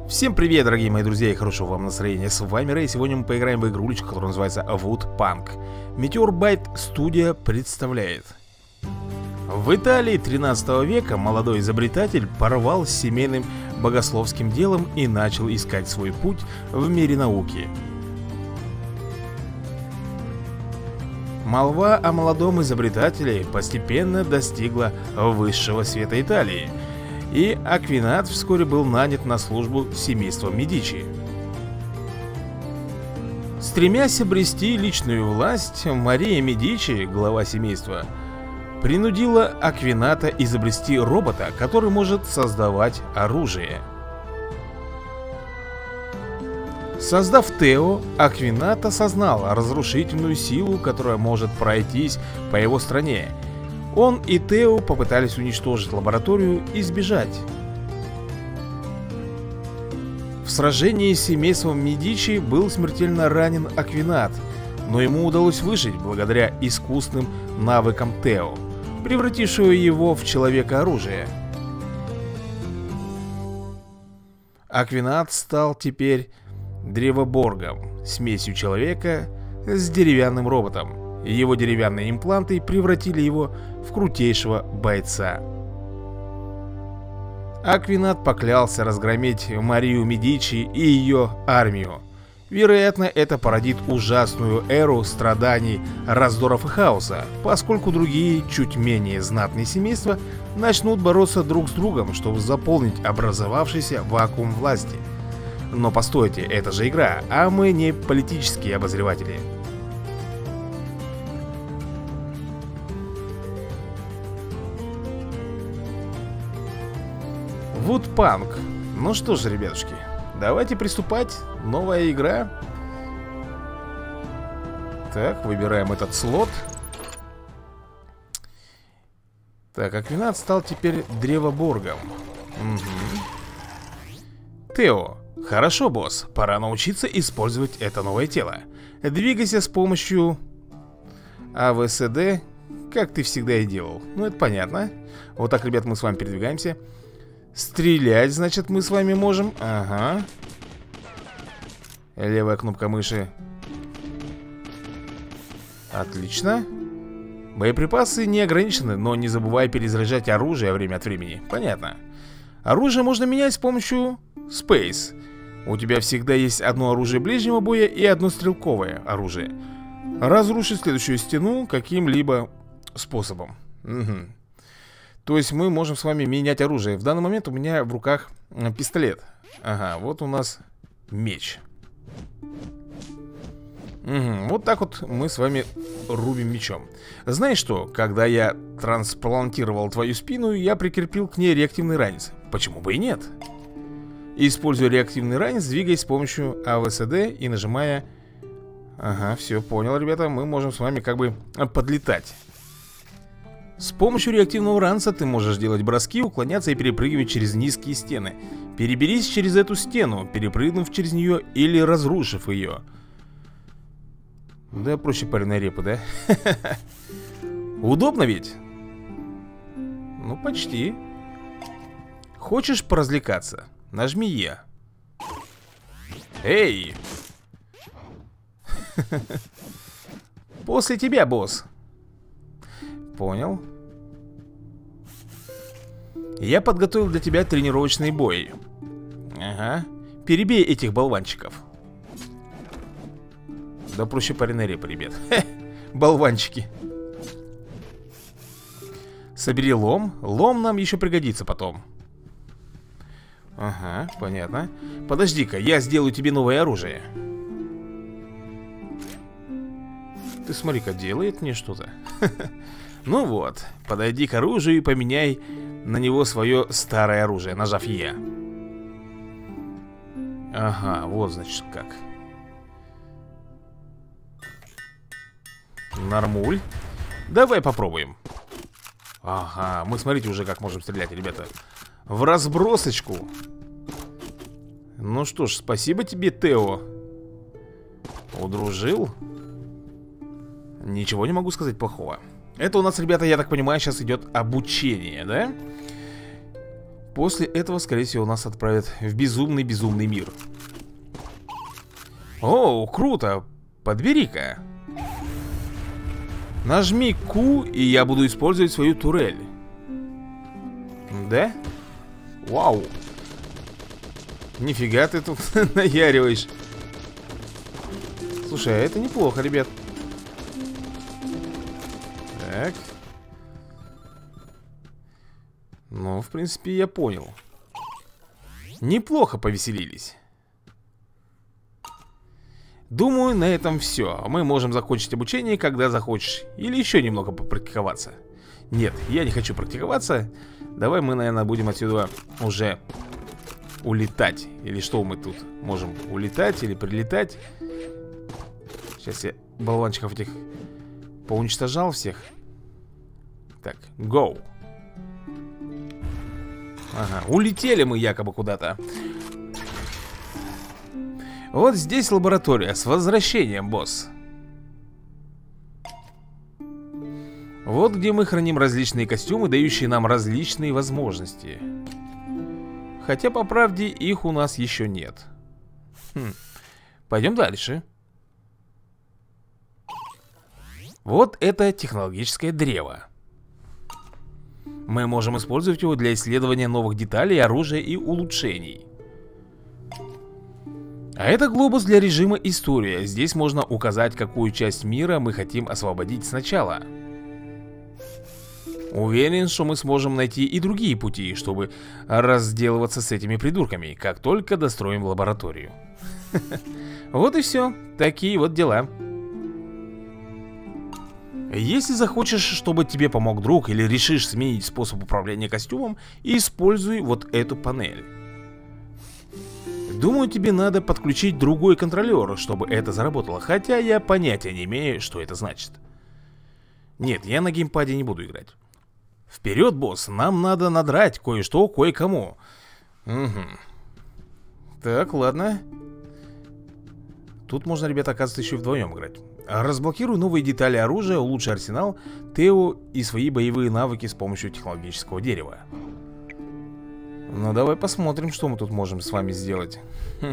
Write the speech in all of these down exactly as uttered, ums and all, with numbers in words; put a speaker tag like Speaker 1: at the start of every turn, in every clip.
Speaker 1: Всем привет, дорогие мои друзья, и хорошего вам настроения. С вами Рэй. Сегодня мы поиграем в игрулечку, которая называется Woodpunk. Meteorbyte Studio представляет. В Италии тринадцатого века молодой изобретатель порвал с семейным богословским делом и начал искать свой путь в мире науки. Молва о молодом изобретателе постепенно достигла высшего света Италии, и Аквинат вскоре был нанят на службу семейством Медичи. Стремясь обрести личную власть, Мария Медичи, глава семейства, принудила Аквината изобрести робота, который может создавать оружие. Создав Тео, Аквинат осознал разрушительную силу, которая может пройтись по его стране. Он и Тео попытались уничтожить лабораторию и сбежать. В сражении с семейством Медичи был смертельно ранен Аквинат, но ему удалось выжить благодаря искусным навыкам Тео, превратившего его в человека-оружие. Аквинат стал теперь древоборгом, смесью человека с деревянным роботом. Его деревянные импланты превратили его в крутейшего бойца. Аквинат поклялся разгромить Марию Медичи и ее армию. Вероятно, это породит ужасную эру страданий, раздоров и хаоса, поскольку другие, чуть менее знатные семейства начнут бороться друг с другом, чтобы заполнить образовавшийся вакуум власти. Но постойте, это же игра, а мы не политические обозреватели. Woodpunk. Ну что же, ребятушки, давайте приступать. Новая игра. Так, выбираем этот слот. Так, Аквинат стал теперь древоборгом. Угу. Тео. Хорошо, босс, пора научиться использовать это новое тело. Двигайся с помощью АВСД, как ты всегда и делал. Ну, это понятно. Вот так, ребят, мы с вами передвигаемся. Стрелять, значит, мы с вами можем. Ага. Левая кнопка мыши. Отлично. Боеприпасы не ограничены, но не забывай перезаряжать оружие время от времени. Понятно. Оружие можно менять с помощью Space. У тебя всегда есть одно оружие ближнего боя и одно стрелковое оружие. Разрушить следующую стену каким-либо способом. Угу. То есть мы можем с вами менять оружие. В данный момент у меня в руках пистолет. Ага, вот у нас меч. Угу, вот так вот мы с вами рубим мечом. Знаешь что, когда я трансплантировал твою спину, я прикрепил к ней реактивный ранец. Почему бы и нет? Используя реактивный ранец, двигаясь с помощью АВСД и нажимая... Ага, все, понял, ребята. Мы можем с вами как бы подлетать. С помощью реактивного ранца ты можешь делать броски, уклоняться и перепрыгивать через низкие стены. Переберись через эту стену, перепрыгнув через нее или разрушив ее. Да, проще пареной репы, да? Удобно ведь? Ну, почти. Хочешь поразвлекаться? Нажми Е. Эй! После тебя, босс. Понял. Я подготовил для тебя тренировочный бой. Ага. Перебей этих болванчиков. Да проще пареной репы, ребят. Хе, болванчики. Собери лом. Лом нам еще пригодится потом. Ага, понятно. Подожди-ка, я сделаю тебе новое оружие. Ты смотри-ка, делает мне что-то. Ну вот, подойди к оружию и поменяй на него свое старое оружие, нажав Е. Ага, вот значит как. Нормуль. Давай попробуем. Ага, мы смотрите уже как можем стрелять, ребята. В разбросочку. Ну что ж, спасибо тебе, Тео. Удружил. Ничего не могу сказать плохого. Это у нас, ребята, я так понимаю, сейчас идет обучение, да? после этого, скорее всего, нас отправят в безумный-безумный мир. О, круто! Подбери-ка. Нажми Q, и я буду использовать свою турель. Да? Вау. Нифига ты тут наяриваешь. Слушай, а это неплохо, ребят. Так. Ну, в принципе, я понял. Неплохо повеселились. Думаю, на этом все. Мы можем закончить обучение, когда захочешь. Или еще немного попрактиковаться. Нет, я не хочу практиковаться. Давай мы, наверное, будем отсюда уже улетать. Или что мы тут можем? Улетать или прилетать? Сейчас я болванчиков этих поуничтожал всех. Так, go. Ага, улетели мы якобы куда-то. Вот здесь лаборатория. С возвращением, босс. Вот где мы храним различные костюмы, дающие нам различные возможности. Хотя, по правде, их у нас еще нет. Хм. Пойдем дальше. Вот это технологическое древо. Мы можем использовать его для исследования новых деталей, оружия и улучшений. А это глобус для режима история. Здесь можно указать, какую часть мира мы хотим освободить сначала. Уверен, что мы сможем найти и другие пути, чтобы разделываться с этими придурками, как только достроим лабораторию. Вот и все. Такие вот дела. Если захочешь, чтобы тебе помог друг, или решишь сменить способ управления костюмом, используй вот эту панель. Думаю, тебе надо подключить другой контролер, чтобы это заработало. Хотя я понятия не имею, что это значит. Нет, я на геймпаде не буду играть. Вперед, босс, нам надо надрать кое-что кое-кому. Угу. Так, ладно. Тут можно, ребята, оказывается, еще и вдвоем играть. Разблокируй новые детали оружия, улучши арсенал, Тео и свои боевые навыки с помощью технологического дерева. Ну, давай посмотрим, что мы тут можем с вами сделать. Хм.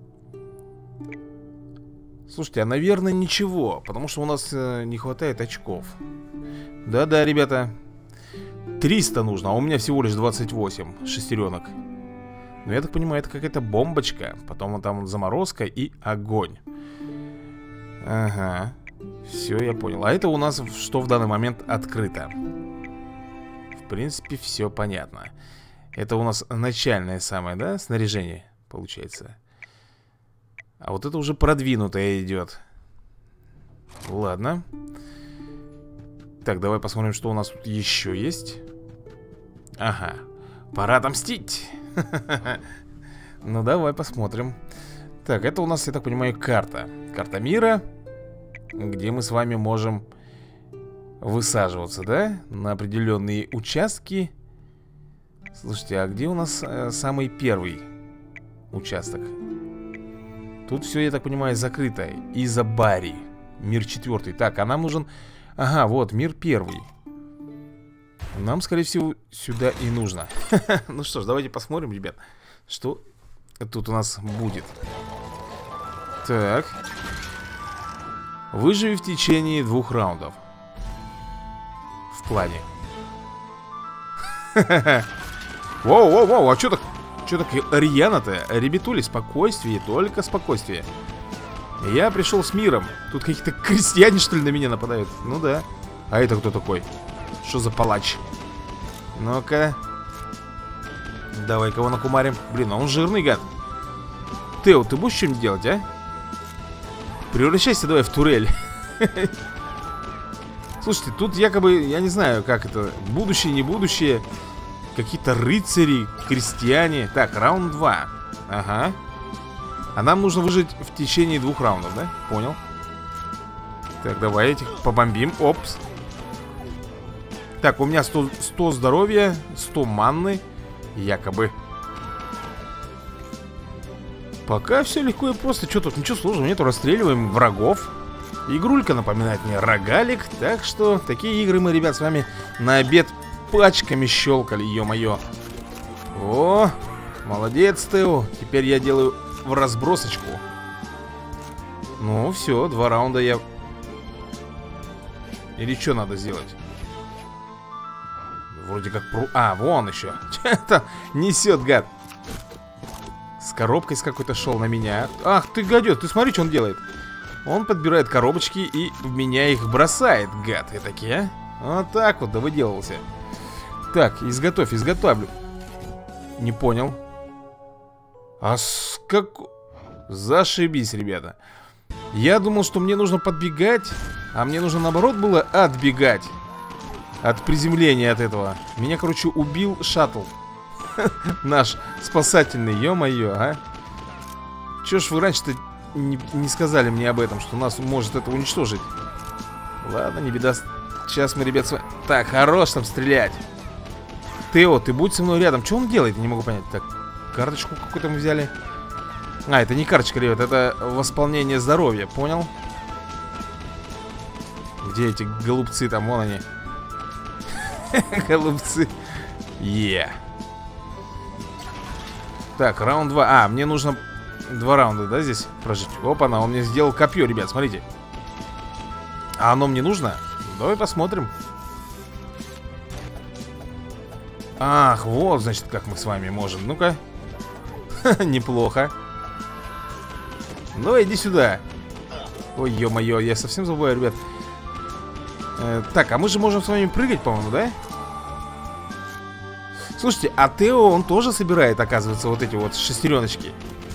Speaker 1: Слушайте, а, наверное, ничего, потому что у нас э, не хватает очков. Да-да, ребята. триста нужно, а у меня всего лишь двадцать восемь шестеренок. Ну, я так понимаю, это какая-то бомбочка. Потом там заморозка и огонь. Ага. Все, я понял. А это у нас что в данный момент открыто? В принципе, все понятно. Это у нас начальное самое, да, снаряжение, получается. А вот это уже продвинутое идет. Ладно. Так, давай посмотрим, что у нас тут еще есть. Ага. Пора отомстить. Ну, давай посмотрим. Так, это у нас, я так понимаю, карта. Карта мира, где мы с вами можем высаживаться, да? На определенные участки. Слушайте, а где у нас э, самый первый участок? Тут все, я так понимаю, закрыто. Изабари. Мир четвертый. Так, а нам нужен... Ага, вот, мир первый. Нам, скорее всего, сюда и нужно. Ну что ж, давайте посмотрим, ребят, что тут у нас будет. Так. Выживи в течение двух раундов. В плане. Воу-воу-воу, а что так, что так рьяно-то? Ребятули, спокойствие, только спокойствие. Я пришел с миром. Тут какие-то крестьяне, что ли, на меня нападают? Ну да. А это кто такой? Что за палач? Ну-ка. Давай-ка его накумарим. Блин, а он жирный гад. Тео, ты будешь что-нибудь делать, а? Превращайся давай в турель. Слушайте, тут якобы, я не знаю, как это, будущее, не будущее. Какие-то рыцари, крестьяне. Так, раунд два. Ага. А нам нужно выжить в течение двух раундов, да? Понял. Так, давай этих побомбим. Опс. Так, у меня сто, сто здоровья, сто манны. Якобы. Пока все легко и просто. Что тут, ничего сложного нету. Расстреливаем врагов. Игрулька напоминает мне рогалик. Так что такие игры мы, ребят, с вами на обед пачками щелкали, ё-моё. О, молодец, Тео. Теперь я делаю в разбросочку. Ну, все, два раунда я... Или что надо сделать? Вроде как... Пру... А, вон еще. Что-то несет, гад. С коробкой с какой-то шел на меня. Ах, ты гадет, ты смотри, что он делает. Он подбирает коробочки и в меня их бросает, гад. И такие, а? Вот так вот, да выделался. Так, изготовь, изготовлю. Не понял. А с как... Зашибись, ребята. Я думал, что мне нужно подбегать, а мне нужно, наоборот, было отбегать от приземления от этого. Меня, короче, убил шаттл. Наш спасательный, ё-моё, а. Чё ж вы раньше-то не, не сказали мне об этом, что нас может это уничтожить? Ладно, не беда. Сейчас мы, ребят, с вами... Так, хорош там стрелять. Тео, ты будь со мной рядом. Что он делает? Я не могу понять. Так, карточку какую-то мы взяли. А, это не карточка, ребят, это восполнение здоровья, понял? Где эти голубцы там? Вон они. Голубцы. Е. Так, раунд два. А, мне нужно два раунда, да, здесь прожить? Опа-на, он мне сделал копье, ребят, смотрите. А оно мне нужно? Давай посмотрим. Ах, вот, значит, как мы с вами можем. Ну-ка. Неплохо. Ну, иди сюда. Ой, ё-моё, я совсем забываю, ребят. э, Так, а мы же можем с вами прыгать, по-моему, да? Слушайте, а Тео, он тоже собирает, оказывается, вот эти вот шестереночки.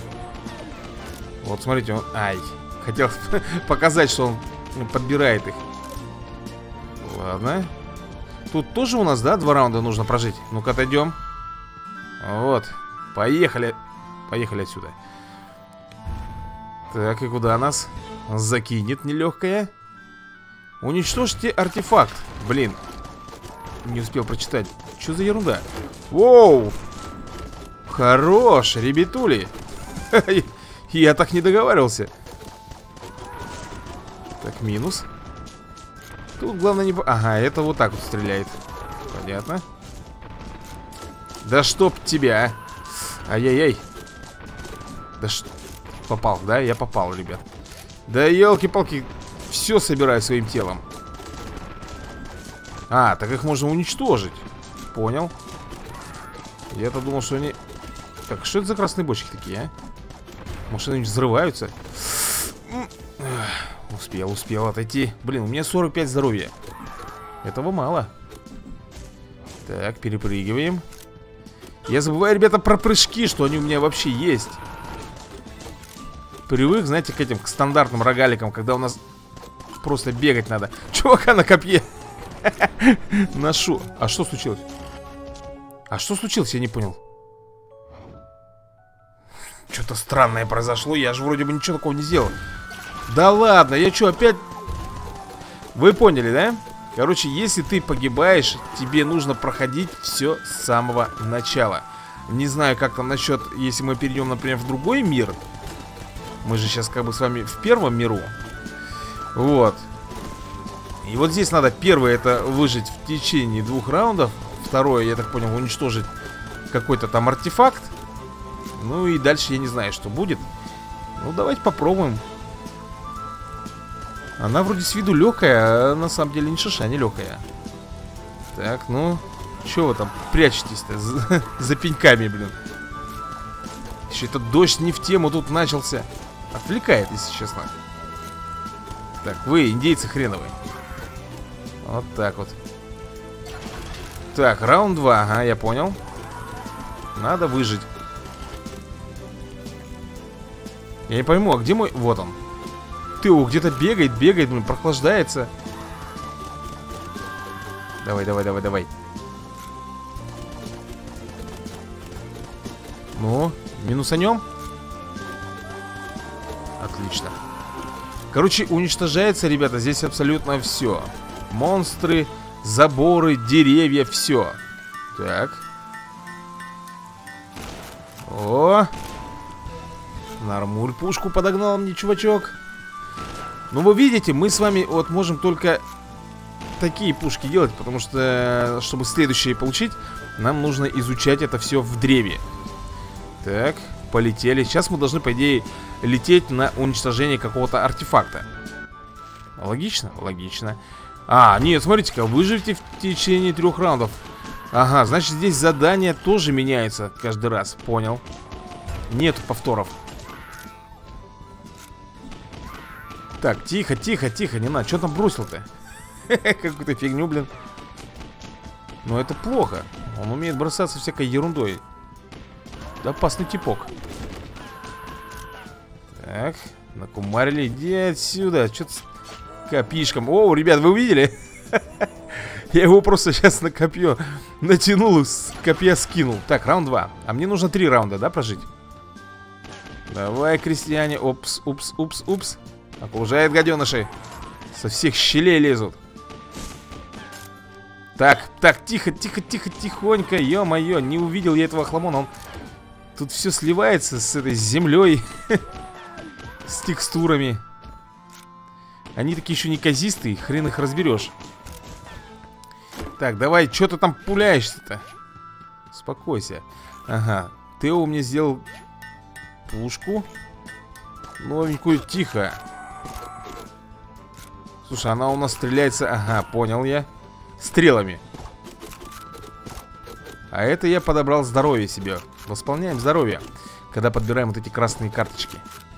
Speaker 1: Вот, смотрите, он... Ай, хотел показать, что он подбирает их. Ладно. Тут тоже у нас, да, два раунда нужно прожить. Ну-ка, отойдем. Вот, поехали. Поехали отсюда. Так, и куда нас закинет нелегкая? Уничтожьте артефакт. Блин, не успел прочитать. Что за ерунда? Воу! Хорош, ребятули. Я так не договаривался. Так, минус. Тут главное не... Ага, это вот так вот стреляет. Понятно. Да чтоб тебя. Ай-яй-яй. Да что... Попал, да? Я попал, ребят. Да елки-палки. Все собираю своим телом. А, так их можно уничтожить. Понял. Я-то думал, что они... Так, что это за красные бочки такие, а? Может, они взрываются? Успел, успел отойти. Блин, у меня сорок пять здоровья. Этого мало. Так, перепрыгиваем. Я забываю, ребята, про прыжки, что они у меня вообще есть. Привык, знаете, к этим, к стандартным рогаликам, когда у нас просто бегать надо. Чувака на копье ношу. А что случилось? А что случилось, я не понял. Что-то странное произошло. Я же вроде бы ничего такого не сделал. Да ладно, я что, опять... Вы поняли, да? Короче, если ты погибаешь, тебе нужно проходить все с самого начала. Не знаю, как там насчет, если мы перейдем, например, в другой мир. Мы же сейчас как бы с вами в первом миру. Вот. И вот здесь надо первое это выжить в течение двух раундов. Второе, я так понял, уничтожить какой-то там артефакт. Ну и дальше я не знаю, что будет. Ну давайте попробуем. Она вроде с виду легкая, а на самом деле ни шиша не легкая. Так, ну, что вы там прячетесь-то за, за пеньками, блин? Еще этот дождь не в тему тут начался. Отвлекает, если честно. Так, вы, индейцы хреновые. Вот так вот. Так, раунд два, ага, я понял. Надо выжить. Я не пойму, а где мой... Вот он. Тео где-то бегает, бегает, блин, прохлаждается. Давай, давай, давай, давай. Ну, минусанем. Отлично. Короче, уничтожается, ребята, здесь абсолютно все. Монстры, заборы, деревья, все. Так. О! Нормуль пушку подогнал мне, чувачок. Ну, вы видите, мы с вами вот можем только такие пушки делать, потому что, чтобы следующие получить, Нам нужно изучать это все в древе. Так, полетели. Сейчас мы должны, по идее, лететь на уничтожение какого-то артефакта. Логично? Логично. А, нет, смотрите-ка, выживите в течение трех раундов. Ага, значит, здесь задание тоже меняется каждый раз. Понял. Нет повторов. Так, тихо, тихо, тихо, не надо. Что там бросил-то? Какую-то фигню, блин. Но это плохо. Он умеет бросаться всякой ерундой. Опасный типок. Так, накумарили. Иди отсюда. Что-то с копишком. О, ребят, вы увидели? Я его просто сейчас на копье натянул, с копья скинул. Так, раунд два. А мне нужно три раунда, да, прожить? Давай, крестьяне. Упс, упс, упс, упс. Окружает гаденыши. Со всех щелей лезут. Так, так, тихо, тихо, тихо, тихонько. Ё-моё, не увидел я этого хламона. Он... Тут все сливается с этой землей. С текстурами. Они такие еще неказистые. Хрен их разберешь. Так, давай, что ты там пуляешься-то? Успокойся. Ага, Тео мне сделал пушку новенькую, тихо. Слушай, она у нас стреляется. Ага, понял я. Стрелами. А это я подобрал здоровье себе. Восполняем здоровье, когда подбираем вот эти красные карточки.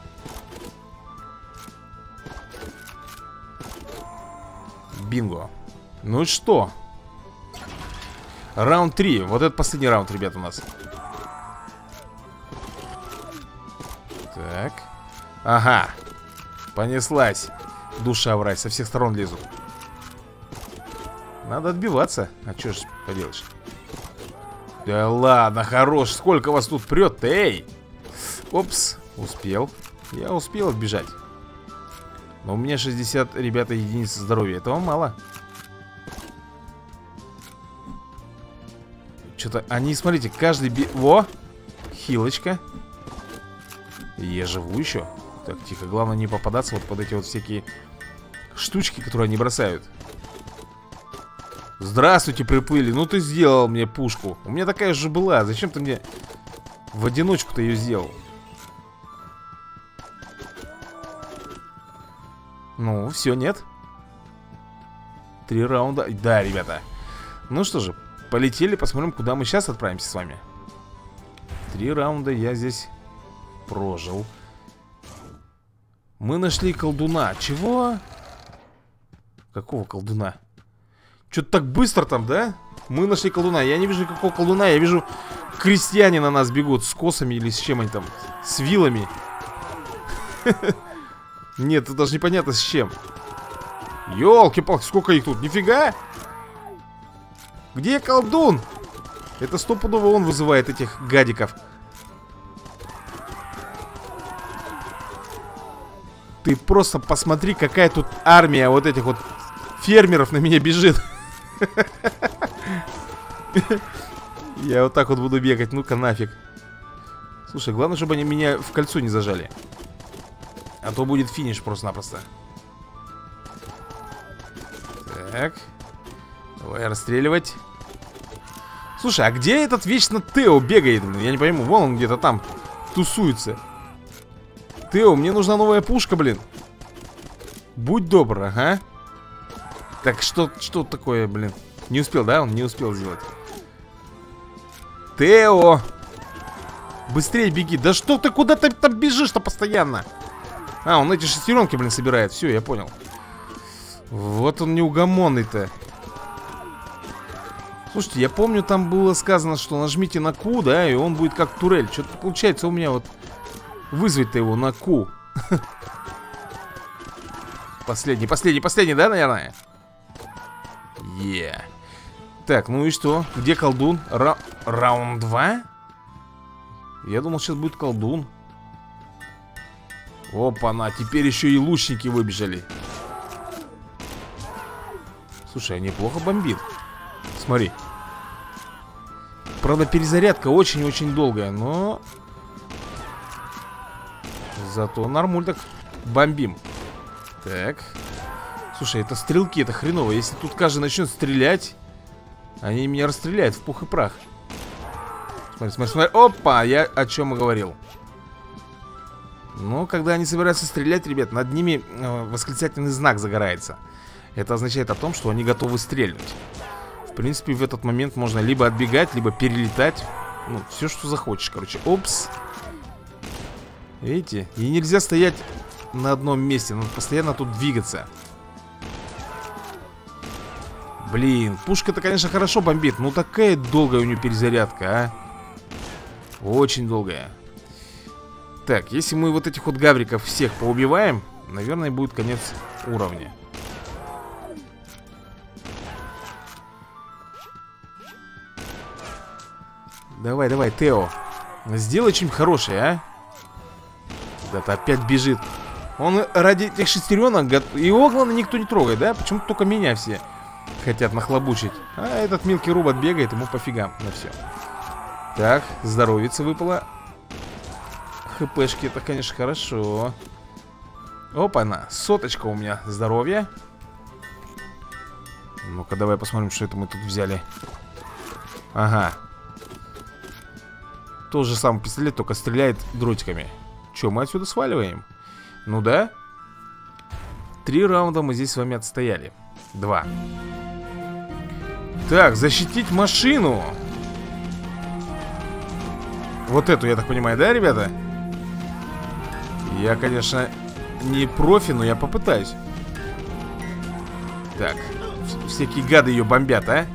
Speaker 1: Бинго. Ну и что? Раунд три. Вот это последний раунд, ребят, у нас. Так. Ага. Понеслась. Душа врать. Со всех сторон лезут. Надо отбиваться. А что ж поделаешь? Да ладно, хорош. Сколько вас тут прет-то, эй? Опс. Успел. Я успел отбежать. Но у меня шестьдесят, ребята, единиц здоровья. Этого мало. Что-то они, смотрите, каждый би... Во! Хилочка. Я живу еще. Так, тихо, главное не попадаться вот под эти вот всякие штучки, которые они бросают. Здравствуйте, приплыли. Ну ты сделал мне пушку. У меня такая же была. Зачем ты мне в одиночку-то ее сделал? Ну, все, нет. Три раунда. Да, ребята. Ну что же, полетели, посмотрим, куда мы сейчас отправимся с вами. Три раунда я здесь прожил. Мы нашли колдуна. Чего? Какого колдуна? Что-то так быстро там, да? Мы нашли колдуна. Я не вижу никакого колдуна. Я вижу, крестьяне на нас бегут с косами или с чем они там. С вилами. Нет, это даже непонятно с чем. Ёлки-палки, сколько их тут? Нифига! Где колдун? Это стопудово он вызывает этих гадиков. Ты просто посмотри, какая тут армия вот этих вот фермеров на меня бежит. Я вот так вот буду бегать, ну-ка нафиг. Слушай, главное, чтобы они меня в кольцо не зажали. А то будет финиш просто-напросто. Так. Давай расстреливать. Слушай, а где этот вечно Тео бегает? Я не пойму, вон он где-то там тусуется. Тео, мне нужна новая пушка, блин. Будь добр, ага. Так, что, что такое, блин? Не успел, да? Он не успел сделать. Тео! Быстрее беги. Да что ты, куда ты там бежишь-то постоянно? А, он эти шестеренки, блин, собирает. Все, я понял. Вот он неугомонный-то. Слушайте, я помню, там было сказано, что нажмите на Q, да, и он будет как турель. Что-то получается у меня вот вызвать-то его на Q. Последний, последний, последний, да, наверное? Е. Так, ну и что? Где колдун? Ра... Раунд два? Я думал, сейчас будет колдун. Опа-на, теперь еще и лучники выбежали. Слушай, а неплохо бомбит. Смотри. Правда, перезарядка очень-очень долгая, но... Зато нормуль так бомбим. Так. Слушай, это стрелки, это хреново. Если тут каждый начнет стрелять, Они меня расстреляют в пух и прах. Смотри, смотри, смотри. Опа, я о чем и говорил. Но когда они собираются стрелять, ребят, над ними э, восклицательный знак загорается. Это означает о том, что они готовы стрельнуть. В принципе, в этот момент можно либо отбегать, либо перелетать. Ну, все, что захочешь, короче. Опс. Видите? И нельзя стоять на одном месте. Надо постоянно тут двигаться. Блин, пушка-то, конечно, хорошо бомбит. Но такая долгая у нее перезарядка, а. Очень долгая. Так, если мы вот этих вот гавриков всех поубиваем, наверное, будет конец уровня. Давай, давай, Тео. Сделай что-нибудь хорошее, а? Да-то опять бежит. Он ради этих шестеренок... Его, главное, никто не трогает, да? Почему-то только меня все хотят нахлобучить. А этот мелкий робот бегает, ему пофигам на все. Так, здоровица выпала. ХПшки, это, конечно, хорошо. Опа-на, соточка у меня здоровья. Ну-ка, давай посмотрим, что это мы тут взяли. Ага. Тот же самый пистолет, только стреляет дротиками. Че, мы отсюда сваливаем? Ну да. Три раунда мы здесь с вами отстояли. Два. Так, защитить машину. Вот эту, я так понимаю, да, ребята? Я, конечно, не профи, но я попытаюсь. Так, всякие гады ее бомбят, а?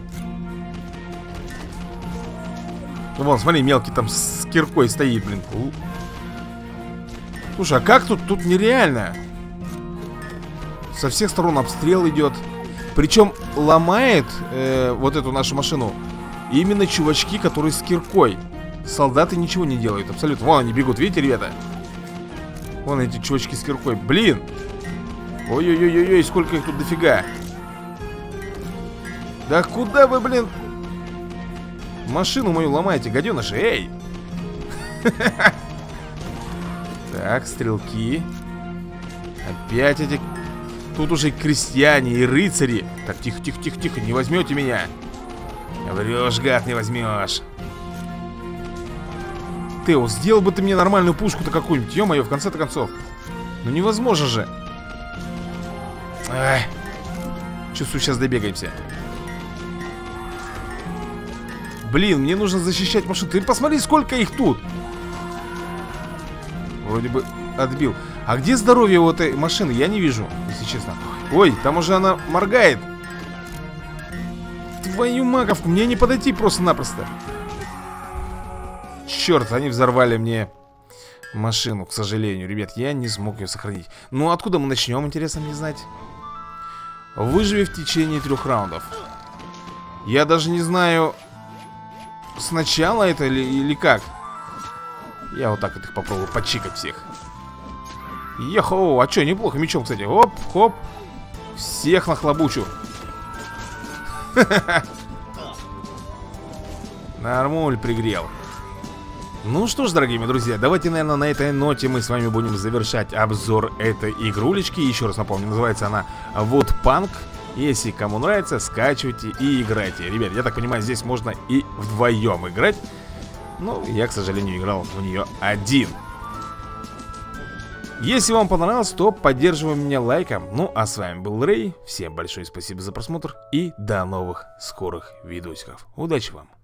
Speaker 1: Ну, вон, смотри, мелкий там с киркой стоит, блин. Слушай, а как тут? Тут нереально. Со всех сторон обстрел идет. Причем ломает э, вот эту нашу машину именно чувачки, которые с киркой. Солдаты ничего не делают, абсолютно. Вон они бегут, видите, ребята? Вон эти чувачки с киркой. Блин. Ой-ой-ой-ой, сколько их тут дофига. Да куда вы, блин, машину мою ломаете, гаденыши, эй! Так, стрелки. Опять эти... Тут уже крестьяне и рыцари. Так, тихо, тихо, тихо, тихо, не возьмете меня. Врешь, гад, не возьмешь. Тео, сделал бы ты мне нормальную пушку-то какую-нибудь. Ё-моё, в конце-то концов. Ну невозможно же. Ай. Чувствую, сейчас добегаемся. Блин, мне нужно защищать машину. Ты посмотри, сколько их тут. Вроде бы отбил. А где здоровье у этой машины? Я не вижу, если честно. Ой, там уже она моргает. Твою маковку, мне не подойти просто-напросто. Черт, они взорвали мне машину, к сожалению. Ребят, я не смог ее сохранить. Ну, откуда мы начнем, интересно мне знать. Выживи в течение трех раундов. Я даже не знаю, сначала это или, или как. Я вот так вот их попробую почикать всех. Ехо, а что, неплохо мечом, кстати. Оп, хоп. Всех нахлобучу. Нормуль пригрел. Ну что ж, дорогие мои друзья, давайте, наверное, на этой ноте мы с вами будем завершать обзор этой игрулечки. Еще раз напомню, называется она вот Punk. Если кому нравится, скачивайте и играйте. Ребят, я так понимаю, здесь можно и вдвоем играть. Но я, к сожалению, играл в нее один. Если вам понравилось, то поддерживаем меня лайком. Ну, а с вами был Рэй. Всем большое спасибо за просмотр и до новых скорых видосиков. Удачи вам!